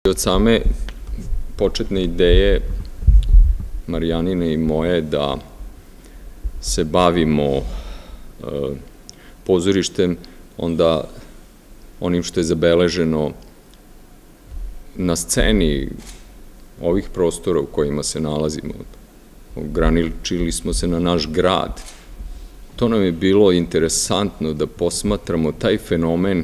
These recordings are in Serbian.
Od same početne ideje Marijanine i moje da se bavimo pozorištem, onda onim što je zabeleženo na sceni ovih prostora u kojima se nalazimo. Ograničili smo se na naš grad. To nam je bilo interesantno da posmatramo taj fenomen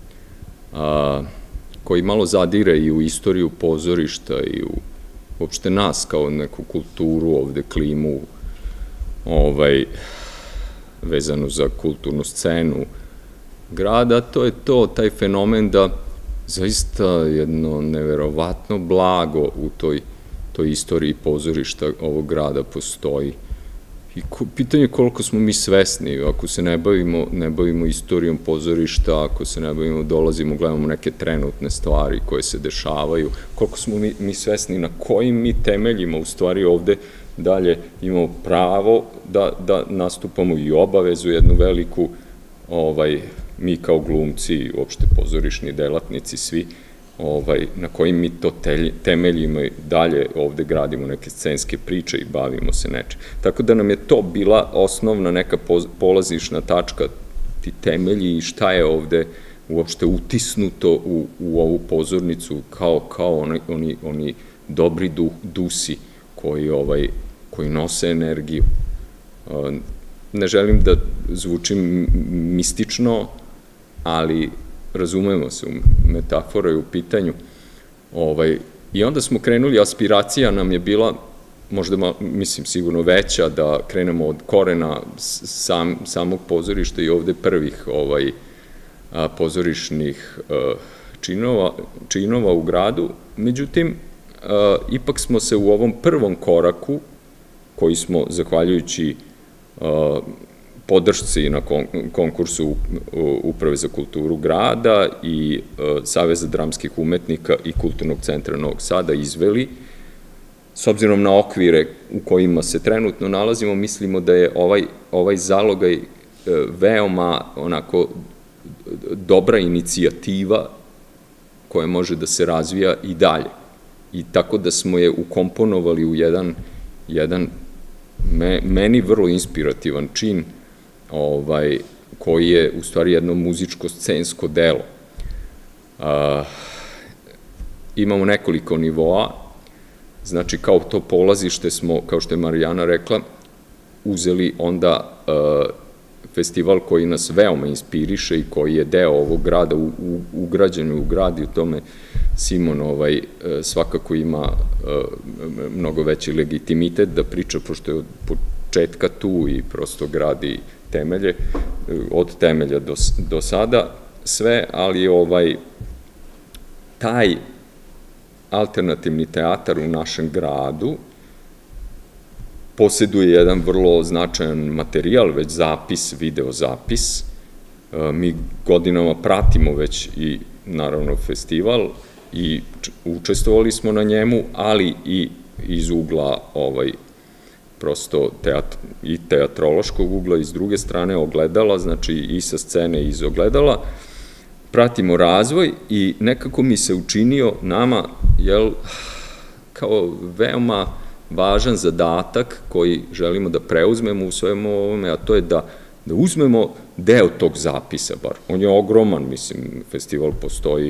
koji malo zadire i u istoriju pozorišta i u uopšte nas kao neku kulturu, ovde klimu, vezanu za kulturnu scenu grada. To je to, taj fenomen da zaista jedno neverovatno blago u toj istoriji pozorišta ovog grada postoji. I pitanje je koliko smo mi svesni, ako se ne bavimo istorijom pozorišta, ako se ne bavimo, dolazimo, gledamo neke trenutne stvari koje se dešavaju, koliko smo mi svesni na kojim mi temeljima u stvari ovde dalje imamo pravo da nastupamo i obavezu jednu veliku, mi kao glumci, uopšte pozorišni delatnici, svi, na kojim mi to temeljimo i dalje ovde gradimo neke scenske priče i bavimo se nečim. Tako da nam je to bila osnovna neka polazišna tačka, ti temelji i šta je ovde uopšte utisnuto u ovu pozornicu kao oni dobri dusi koji nose energiju. Ne želim da zvučim mistično, ali razumemo se, metafora je u pitanju. I onda smo krenuli, aspiracija nam je bila, možda, mislim, sigurno veća, da krenemo od korena samog pozorišta i ovde prvih pozorišnih činova u gradu. Međutim, ipak smo se u ovom prvom koraku, koji smo, zahvaljujući podršci na konkursu Uprave za kulturu grada i Saveza dramskih umetnika i Kulturnog centra Novog Sada izveli, s obzirom na okvire u kojima se trenutno nalazimo, mislimo da je ovaj zalogaj veoma onako dobra inicijativa koja može da se razvija i dalje. I tako da smo je ukomponovali u jedan meni vrlo inspirativan čin, koji je u stvari jedno muzičko-scensko delo. Imamo nekoliko nivoa, znači kao to polazište smo, kao što je Marijana rekla, uzeli onda festival koji nas veoma inspiriše i koji je deo ovog grada, ugrađen u grad i u tome Simon svakako ima mnogo veći legitimitet da priča, pošto je od početka tu i prosto gradi temelje, od temelja do sada sve, ali taj alternativni teatar u našem gradu poseduje jedan vrlo značajan materijal, već zapis, video zapis. Mi godinama pratimo već i naravno festival i učestvovali smo na njemu, ali i iz ugla prosto i teatrološkog ugla i s druge strane ogledala, znači i sa scene i iz ogledala, pratimo razvoj i nekako mi se učinio nama, kao veoma važan zadatak koji želimo da preuzmemo u svemu ovome, a to je da uzmemo deo tog zapisa bar. On je ogroman, mislim, festival postoji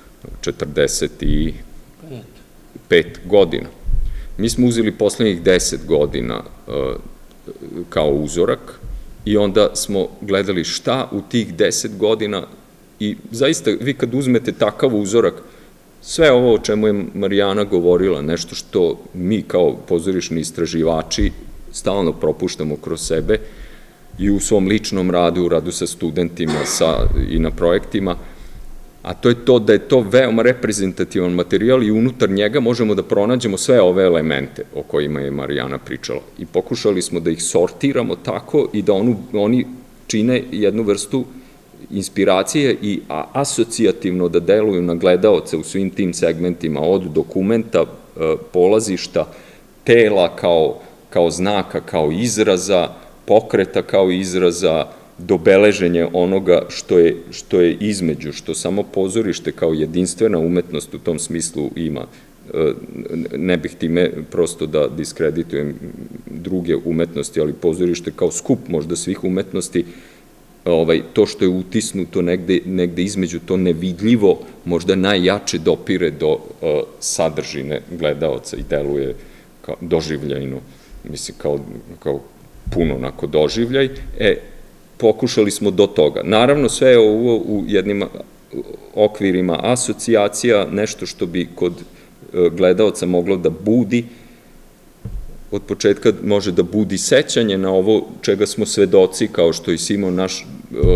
45 godina. Mi smo uzeli poslednjih 10 godina kao uzorak i onda smo gledali šta u tih 10 godina i zaista vi kad uzmete takav uzorak, sve ovo o čemu je Marijana govorila, nešto što mi kao pozorišni istraživači stalno propuštamo kroz sebe i u svom ličnom radu, u radu sa studentima i na projektima, a to je to da je to veoma reprezentativan materijal i unutar njega možemo da pronađemo sve ove elemente o kojima je Marijana pričala. I pokušali smo da ih sortiramo tako i da oni čine jednu vrstu inspiracije i asocijativno da deluju na gledaoce u svim tim segmentima, od dokumenta, polazišta, tela kao znaka, kao izraza, pokreta kao izraza dobeleženje onoga što je između, što samo pozorište kao jedinstvena umetnost u tom smislu ima. Ne bih time prosto da diskreditujem druge umetnosti, ali pozorište kao skup možda svih umetnosti, to što je utisnuto negde između, to nevidljivo možda najjače dopire do sadržine gledaoca i deluje doživljajno, mislim kao puno onako doživljaj. Pokušali smo do toga. Naravno, sve je ovo u jednim okvirima asocijacija, nešto što bi kod gledaoca moglo da budi, od početka može da budi sećanje na ovo čega smo svedoci, kao što i Simon naš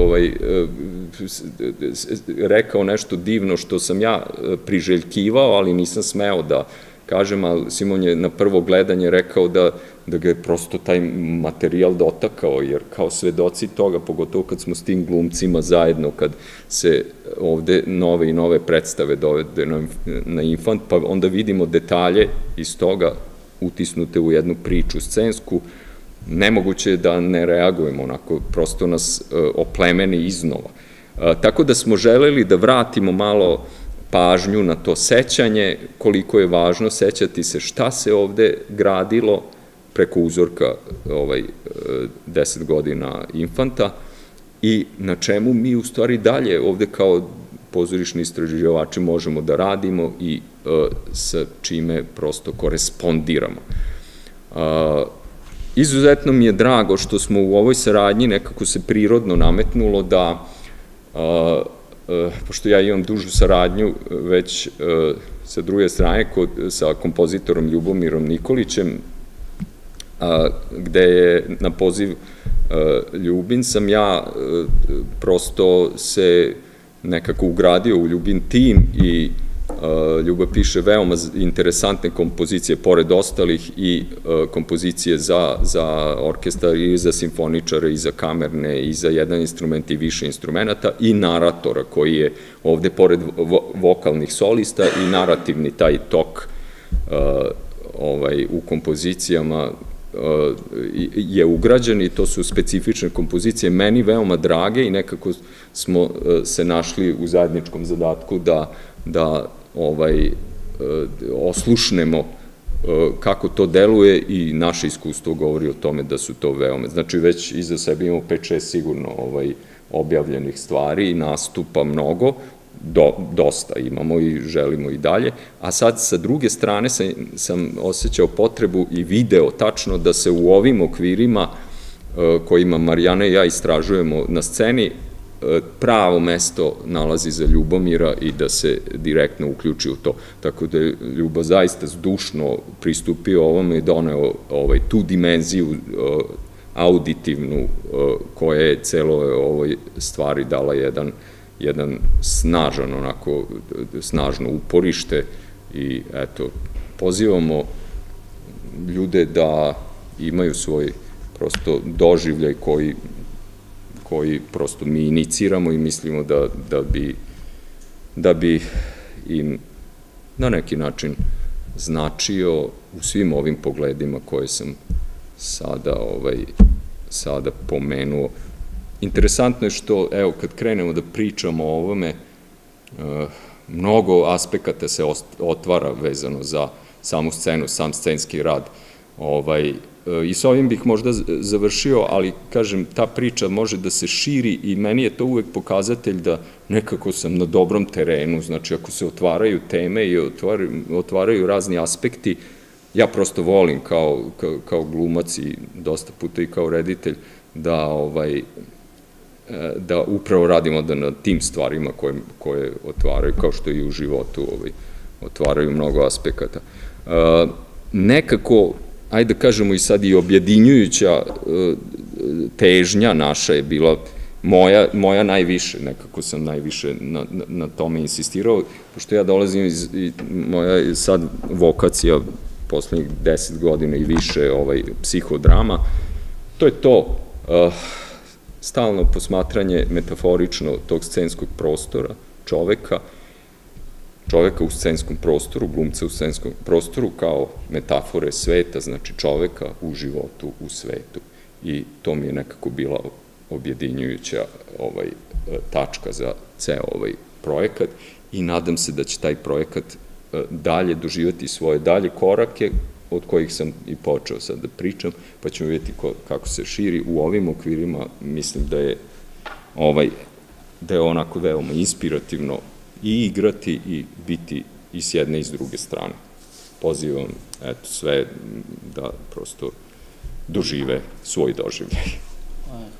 rekao nešto divno što sam ja priželjkivao, ali nisam smeo da kažem, ali Simon je na prvo gledanje rekao da ga je prosto taj materijal dotakao, jer kao svedoci toga, pogotovo kad smo s tim glumcima zajedno, kad se ovde nove i nove predstave dovede na Infant, pa onda vidimo detalje iz toga utisnute u jednu priču scensku, nemoguće je da ne reagujemo, onako, prosto nas oplemeni iznova. Tako da smo želeli da vratimo malo pažnju na to sećanje, koliko je važno sećati se šta se ovde gradilo preko uzorka 10 godina Infanta i na čemu mi u stvari dalje ovde kao pozorišni istraživači možemo da radimo i sa čime prosto korespondiramo. Izuzetno mi je drago što smo u ovoj saradnji nekako se prirodno nametnulo da, pošto ja imam dužu saradnju već sa druge strane sa kompozitorom Ljubomirom Nikolićem, gde je na poziv Ljubin sam ja prosto se nekako ugradio u Ljubin tim i Ljuba piše veoma interesantne kompozicije, pored ostalih i kompozicije za orkestar i za simfoničare i za kamerne i za jedan instrument i više instrumenta i naratora koji je ovde pored vokalnih solista i narativni taj tok u kompozicijama je ugrađen i to su specifične kompozicije meni veoma drage i nekako smo se našli u zajedničkom zadatku da oslušnemo kako to deluje i naše iskustvo govori o tome da su to veoma. Znači već iza sebe imamo 5-6 sigurno objavljenih stvari i nastupa mnogo, dosta imamo i želimo i dalje, a sad sa druge strane sam osjećao potrebu i video tačno da se u ovim okvirima kojima Marijana i ja istražujemo na sceni pravo mesto nalazi za Ljubomira i da se direktno uključi u to. Tako da je Ljuba zaista zdušno pristupio ovome i doneo tu dimenziju auditivnu koja je celoj ovoj stvari dala jedan snažan, onako, snažno uporište i eto, pozivamo ljude da imaju svoj prosto doživljaj koji prosto mi iniciramo i mislimo da bi im na neki način značio u svim ovim pogledima koje sam sada pomenuo. Interesantno je što, evo, kad krenemo da pričamo o ovome, mnogo aspekata se otvara vezano za samu scenu, sam scenski rad. I s ovim bih možda završio, ali, kažem, ta priča može da se širi i meni je to uvek pokazatelj da nekako sam na dobrom terenu, znači ako se otvaraju teme i otvaraju razni aspekti, ja prosto volim kao glumac i dosta puta i kao reditelj da upravo radimo na tim stvarima koje otvaraju, kao što i u životu otvaraju mnogo aspekata. Nekako, ajde da kažemo i sad i objedinjujuća težnja naša je bila moja najviše, nekako sam najviše na tome insistirao, pošto ja dolazim iz, moja je sad vokacija poslednjih 10 godina i više psihodrama, to je to stalno posmatranje metaforično tog scenskog prostora, čoveka u scenskom prostoru, glumca u scenskom prostoru kao metafore sveta, znači čoveka u životu u svetu. I to mi je nekako bila objedinjujuća tačka za ceo ovaj projekat i nadam se da će taj projekat dalje doživati svoje dalje korake od kojih sam i počeo sad da pričam, pa ćemo vidjeti kako se širi. U ovim okvirima mislim da je onako veoma inspirativno i igrati i biti i s jedne i s druge strane. Pozivam sve da prosto dožive svoj doživljaj.